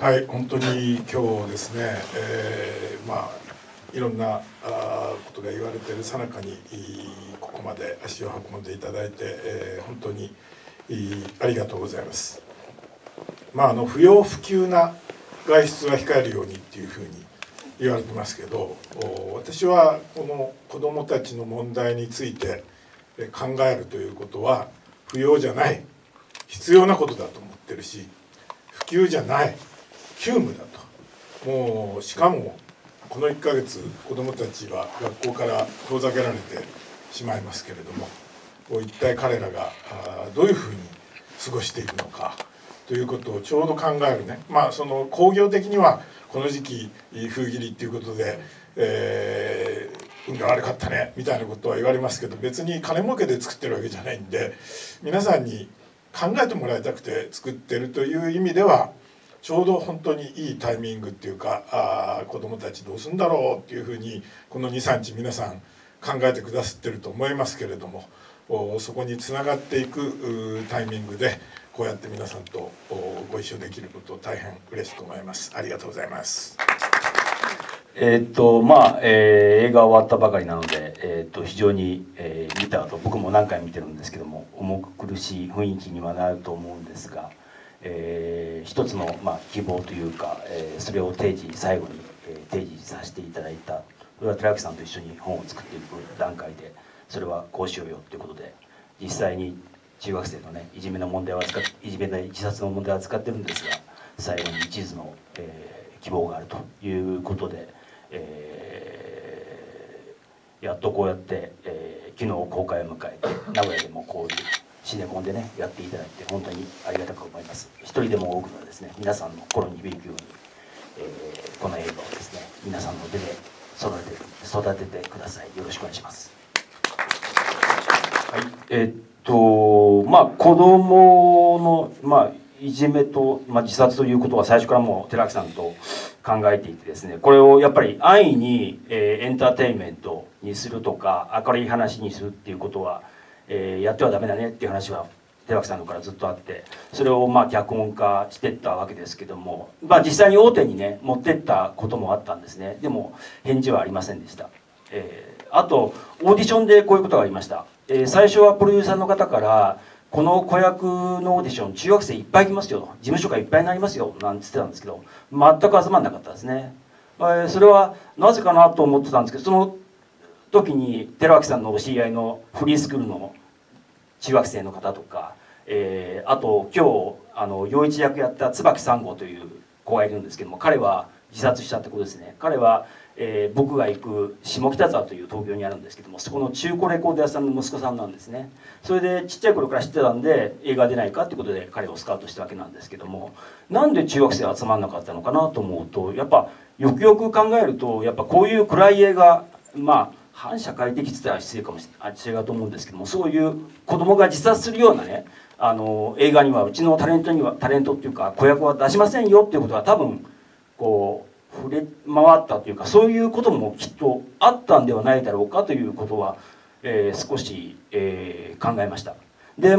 はい、本当に今日ですね、いろんなことが言われている最中にここまで足を運んでいただいて、本当にありがとうございます。不要不急な外出は控えるようにっていうふうに言われてますけど、私はこの子どもたちの問題について考えるということは不要じゃない、必要なことだと思ってるし、不急じゃない、急務だと。もうしかもこの1ヶ月子どもたちは学校から遠ざけられてしまいますけれども、一体彼らがどういうふうに過ごしていくのかということをちょうど考えるね、その工業的にはこの時期封切りっていうことで、運が悪かったねみたいなことは言われますけど、別に金儲けで作ってるわけじゃないんで、皆さんに考えてもらいたくて作ってるという意味ではちょうど本当にいいタイミングっていうか、子どもたちどうするんだろうっていうふうにこの 2,3 日皆さん考えてくださってると思いますけれども、そこにつながっていくタイミングでこうやって皆さんとご一緒できることを大変嬉しく思います。ありがとうございます。 映画終わったばかりなので、非常に、見た後僕も何回見てるんですけども、重苦しい雰囲気にはなると思うんですが、一つの、希望というか、それを最後に、提示させていただいた。それは寺脇さんと一緒に本を作っていく段階でそれはこうしようよということで、実際に中学生のねいじめの問題を扱って、いじめで自殺の問題を扱ってるんですが、最後に一途の、希望があるということで、やっとこうやって、昨日公開を迎えて名古屋でもこういうシネコンでねやっていただいて本当にありがたく思います。一人でも多くのですね皆さんの心に響くように、この映画をですね皆さんの手で育ててください。よろしくお願いします。はい、子どもの、いじめと、自殺ということは最初からもう寺脇さんと考えていてですね、これをやっぱり安易に、エンターテインメントにするとか明るい話にするっていうことは、やってはダメだねっていう話は寺脇さんのからずっとあって、それを脚本化していったわけですけども、実際に大手にね持ってったこともあったんですね。でも返事はありませんでした。あとオーディションでこういうことがありました。最初はプロデューサーの方からこの子役のオーディション中学生いっぱい来ますよ、事務所がいっぱいになりますよなんて言ってたんですけど、全く集まんなかったですね。それはなぜかなと思ってたんですけど、その時に寺脇さんのお知り合いのフリースクールの中学生の方とか、あと今日陽一役やった椿三郷という子がいるんですけども、彼は自殺したってことですね。彼は、僕が行く下北沢という東京にあるんですけども、そこの中古レコード屋さんの息子さんなんですね。それでちっちゃい頃から知ってたんで映画出ないかってことで彼をスカウトしたわけなんですけども、なんで中学生集まんなかったのかなと思うと、やっぱよくよく考えるとやっぱこういう暗い映画、反社会的って言ったら失礼だと思うんですけども、そういう子供が自殺するようなね映画にはうちのタレントっていうか子役は出しませんよっていうことは多分こう触れ回ったというか、そういうこともきっとあったんではないだろうかということは、少し、考えました。で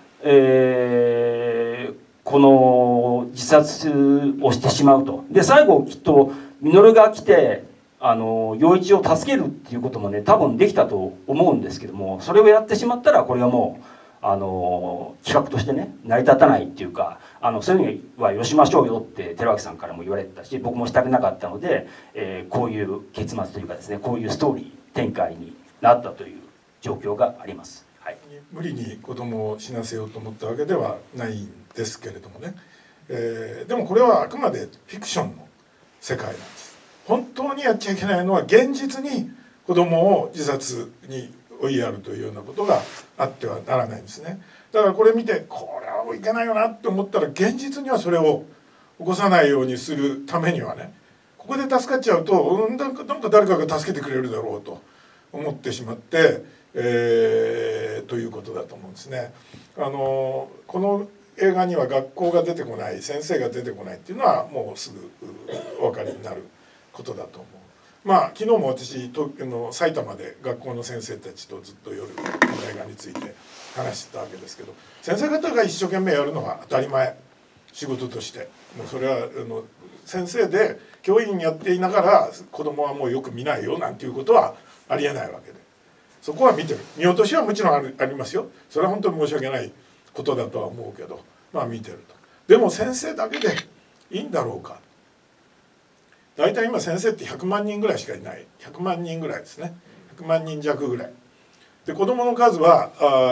この自殺をしてしまうと。で最後きっと稔が来て陽一を助けるっていうこともね多分できたと思うんですけども、それをやってしまったらこれはもう企画としてね成り立たないっていうか、そういうのはよしましょうよって寺脇さんからも言われてたし、僕もしたくなかったので、こういう結末というかですね、こういうストーリー展開になったという状況があります。はい、 無理に子供を死なせようと思ったわけではないんですけれどもね、でもこれはあくまでフィクションの世界なんです。本当にやっちゃいけないのは現実に子供を自殺に追いやるというようなことがあってはならないんですね。だからこれ見てこれはいけないよなって思ったら、現実にはそれを起こさないようにするためにはね、ここで助かっちゃうとなんか誰かが助けてくれるだろうと思ってしまって、ということだと思うんですね。この映画には学校が出てこない、先生が出てこないっていうのはもうすぐお分かりになることだと思う。昨日も私埼玉で学校の先生たちとずっと夜この映画について話してたわけですけど、先生方が一生懸命やるのは当たり前仕事として。もうそれは先生で教員やっていながら子供はもうよく見ないよなんていうことはありえないわけで、そこは見てる。見落としはもちろんありますよ。それは本当に申し訳ないことだとは思うけど、まあ見てると。でも先生だけでいいんだろうか。大体今先生って100万人ぐらいしかいない。100万人ぐらいですね。100万人弱ぐらいで、子どもの数は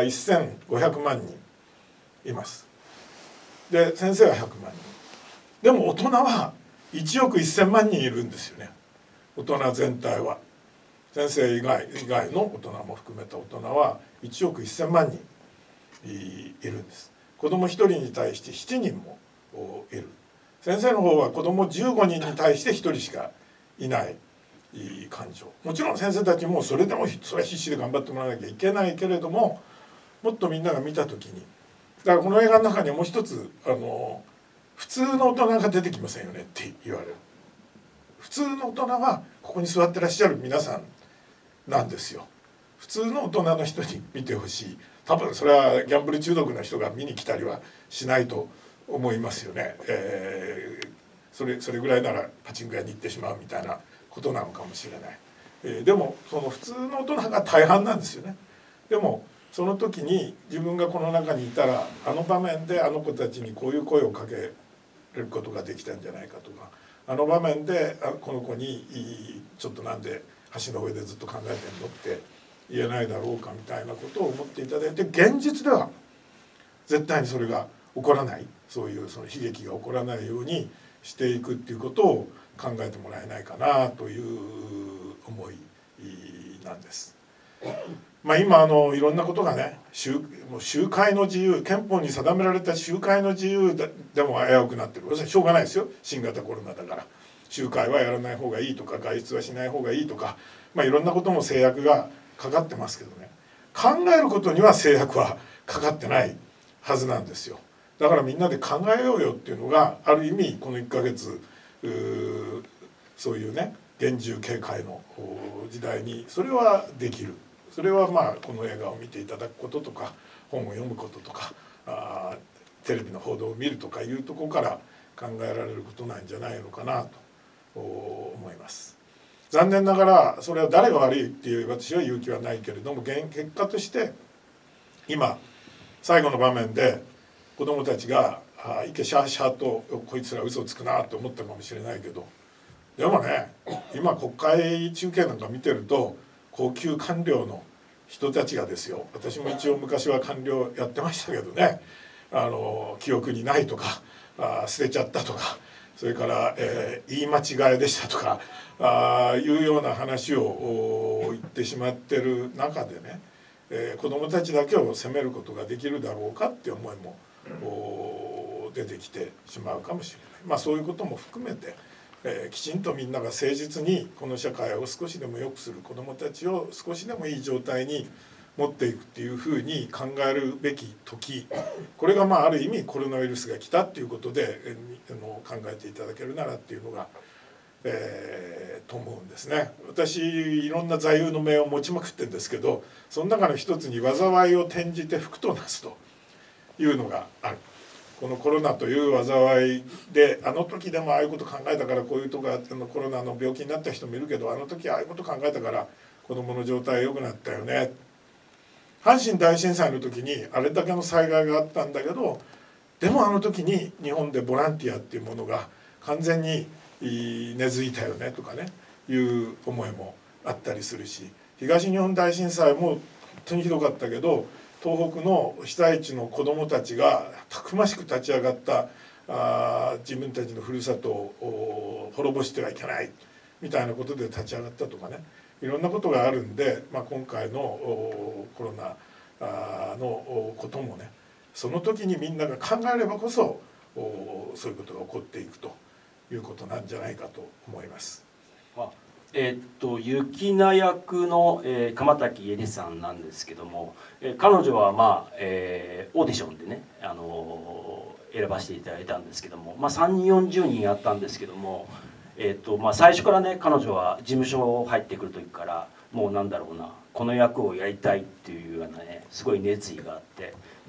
1500万人います。で先生は100万人でも大人は1億1000万人いるんですよね。大人全体は、先生以外の大人も含めた大人は1億1000万人いるんです。子ども1人に対して7人もいる。先生の方は子ども15人に対して1人しかいない感情。もちろん先生たちもそれでもそれは必死で頑張ってもらわなきゃいけないけれども、もっとみんなが見た時に、だからこの映画の中にはもう一つ普通の大人が出てきませんよねって言われる。普通の大人はここに座ってらっしゃる皆さんなんですよ。普通の大人の人に見てほしい。多分それはギャンブル中毒の人が見に来たりはしないと思いますよね。それぐらいならパチンコ屋に行ってしまうみたいなことなのかもしれない。でもその普通の大人が大半なんですよね。でもその時に自分がこの中にいたら、あの場面であの子たちにこういう声をかけることができたんじゃないかとか、あの場面でこの子にちょっとなんで橋の上でずっと考えてんのって言えないだろうかみたいなことを思っていただいて、現実では絶対にそれが起こらない、そういうその悲劇が起こらないようにしていくっていうことを考えてもらえないかなという思いなんです。まあ今いろんなことがね、集会の自由、憲法に定められた集会の自由でも危うくなってる。要するにしょうがないですよ、新型コロナだから。集会はやらない方がいいとか、外出はしない方がいいとか、まあいろんなことも制約がかかってますけどね、考えることには制約はかかってないはずなんですよ。だからみんなで考えようよっていうのが、ある意味この1ヶ月そういうね厳重警戒の時代にそれはできる。それはまあこの映画を見ていただくこととか、本を読むこととか、テレビの報道を見るとかいうところから考えられることなんじゃないのかなと思います。残念ながらそれは誰が悪いっていう私は言う気はないけれども、結果として今最後の場面で子どもたちが「いけシャーシャーとこいつら嘘つくな」と思ったかもしれないけど、でもね今国会中継なんか見てると高級官僚の人たちがですよ、私も一応昔は官僚やってましたけどね、記憶にないとか捨てちゃったとか、それから、言い間違いでしたとかいうような話を言ってしまってる中でね、子どもたちだけを責めることができるだろうかって思いも出てきてしまうかもしれない。まあそういうことも含めてきちんとみんなが誠実にこの社会を少しでも良くする、子どもたちを少しでもいい状態に持っていくっていうふうに考えるべき時、これがまあある意味コロナウイルスが来たっていうことで考えていただけるならっていうのが、と思うんですね。私いろんな座右の銘を持ちまくってるんですけど、その中の一つに災いを転じて福となすというのがある。このコロナという災いで、あの時でもああいうこと考えたからこういうとこコロナの病気になった人もいるけど、あの時ああいうこと考えたから子どもの状態良くなったよね。阪神大震災の時にあれだけの災害があったんだけど、でもあの時に日本でボランティアっていうものが完全に根付いたよねとかねいう思いもあったりするし、東日本大震災も本当にひどかったけど、東北の被災地の子どもたちがたくましく立ち上がった自分たちのふるさとを滅ぼしてはいけないみたいなことで立ち上がったとかね、いろんなことがあるんで、まあ、今回のコロナのこともね、その時にみんなが考えればこそそういうことが起こっていくということなんじゃないかと思います。 雪菜役の、鎌滝恵里さんなんですけども、彼女は、まあオーディションでね、選ばせていただいたんですけども、まあ、30、40人やったんですけども、まあ、最初からね彼女は事務所入ってくる時からもうなんだろうな、この役をやりたいっていうようなねすごい熱意があって、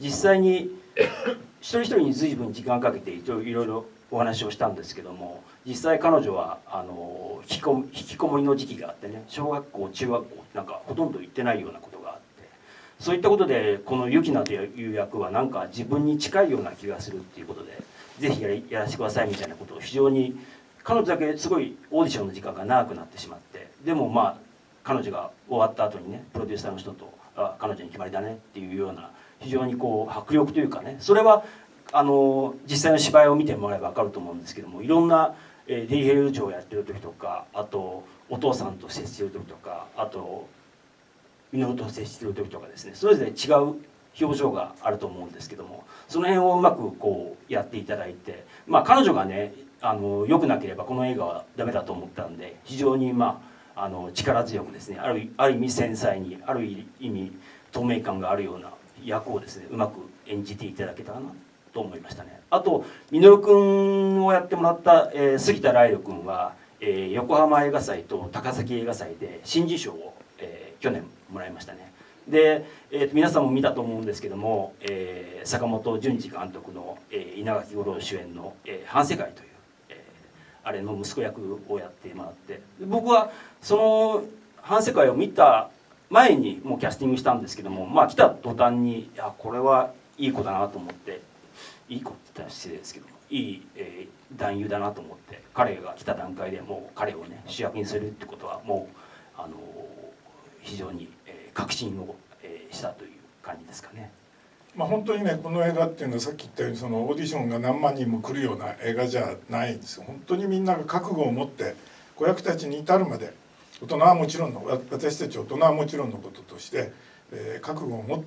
実際に一人一人に随分時間かけていろいろお話をしたんですけども、実際彼女は引きこもりの時期があってね、小学校中学校なんかほとんど行ってないようなことがあって、そういったことでこのユキナという役はなんか自分に近いような気がするっていうことで、ぜひやらせてくださいみたいなことを非常に、彼女だけすごいオーディションの時間が長くなってしまって、でもまあ彼女が終わった後にね、プロデューサーの人と「あ、彼女に決まりだね」っていうような非常にこう迫力というかね、それは実際の芝居を見てもらえば分かると思うんですけども、いろんなデリヘル嬢をやってる時とか、あとお父さんと接してる時とか、あと稔と接してる時とかですね、それぞれ違う表情があると思うんですけども、その辺をうまくこうやっていただいて、まあ彼女がね良くなければこの映画はダメだと思ったんで、非常にまあ力強くですね、ある意味繊細に、ある意味透明感があるような役をですね、うまく演じていただけたらなと思いましたね。あと稔君をやってもらった、杉田ライド君は、横浜映画祭と高崎映画祭で新人賞を、去年もらいましたね。で、皆さんも見たと思うんですけども、坂本淳二監督の、稲垣吾郎主演の「反世界」という、あれの息子役をやってもらって、僕はその「反世界」を見た前にもうキャスティングしたんですけども、まあ来た途端にいやこれはいい子だなと思って、いい子って言ったら失礼ですけども、いい、男優だなと思って、彼が来た段階でもう彼をね主役にするってことはもう非常に、確信を、したという感じですかね。 まあ本当にね、この映画っていうのはさっき言ったようにそのオーディションが何万人も来るような映画じゃないんですよ。本当にみんなが覚悟を持って子役たちに至るまで、大人はもちろんの、私たち大人はもちろんのこととして、覚悟を持って、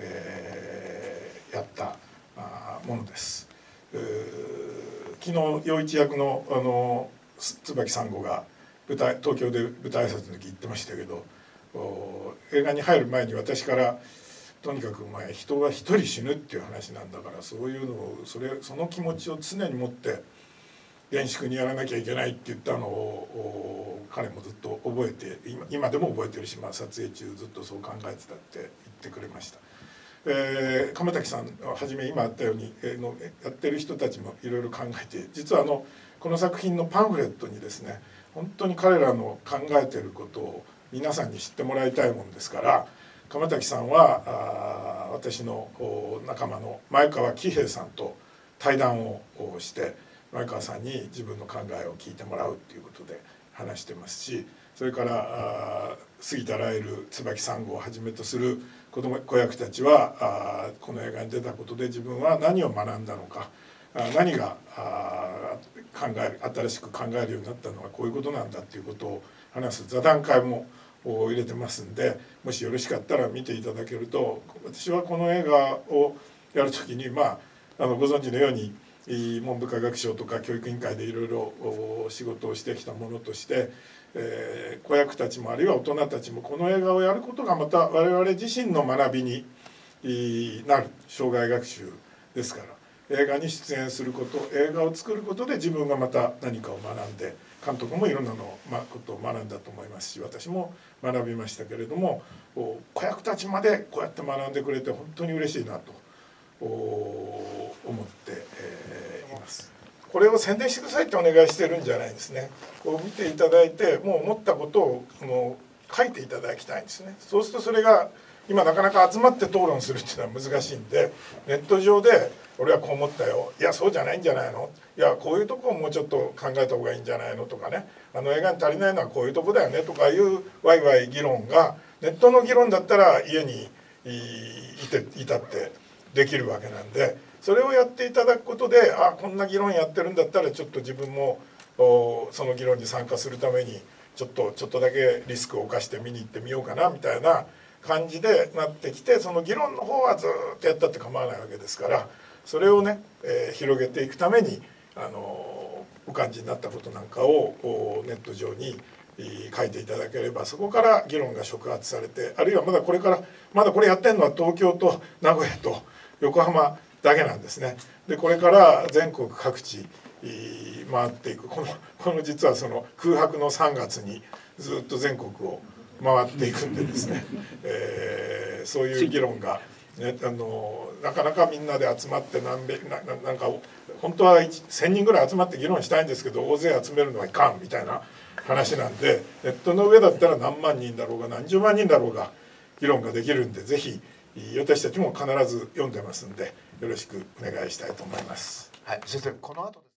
やったものです。昨日陽一役の椿三吾が東京で舞台挨拶の時言ってましたけど、映画に入る前に私から「とにかくお前人が一人死ぬっていう話なんだから、そういうのをその気持ちを常に持って厳粛にやらなきゃいけない」って言ったのを彼もずっと覚えて、今でも覚えてるし、まあ、撮影中ずっとそう考えてたって言ってくれました。亀滝さんはじめ今あったようにやってる人たちもいろいろ考えて、実はこの作品のパンフレットにですね、本当に彼らの考えてることを皆さんに知ってもらいたいもんですから、亀滝さんは私の仲間の前川喜平さんと対談をして前川さんに自分の考えを聞いてもらうっていうことで話してますし、それから杉田ラエル、椿三吾をはじめとする子役たちはこの映画に出たことで自分は何を学んだのか、何が新しく考えるようになったのはこういうことなんだっていうことを話す座談会も入れてますんで、もしよろしかったら見ていただけると、私はこの映画をやる時にご存知のように文部科学省とか教育委員会でいろいろ仕事をしてきたものとして、子役たちもあるいは大人たちもこの映画をやることがまた我々自身の学びになる生涯学習ですから、映画に出演すること、映画を作ることで自分がまた何かを学んで、監督もいろんなことを学んだと思いますし、私も学びましたけれども、子役たちまでこうやって学んでくれて本当に嬉しいなと思っています。これを宣伝してくださいってお願いしてるんじゃないんですね。こう見ていただいて、もう思ったことを書いていただきたいんですね。そうするとそれが今なかなか集まって討論するっていうのは難しいんで、ネット上で俺はこう思ったよ、いやそうじゃないんじゃないの、いやこういうとこをもうちょっと考えた方がいいんじゃないのとかね、映画に足りないのはこういうとこだよねとかいうワイワイ議論が、ネットの議論だったら家にいたってできるわけなんで、それをやっていただくことで、こんな議論やってるんだったらちょっと自分もその議論に参加するためにちょっとだけリスクを冒して見に行ってみようかなみたいな感じでなってきて、その議論の方はずっとやったって構わないわけですから、それをね、広げていくためにお感じになったことなんかをネット上に書いていただければ、そこから議論が触発されて、あるいはまだこれやってるのは東京と名古屋と横浜だけなんですね。でこれから全国各地回っていく、この実はその空白の3月にずっと全国を回っていくんでですね、そういう議論がね、なかなかみんなで集まってなんか本当は1,000人ぐらい集まって議論したいんですけど大勢集めるのはいかんみたいな話なんで、ネットの上だったら何万人だろうが何十万人だろうが議論ができるんで、ぜひ私たちも必ず読んでますんでよろしくお願いしたいと思います。 はい、そしてこの後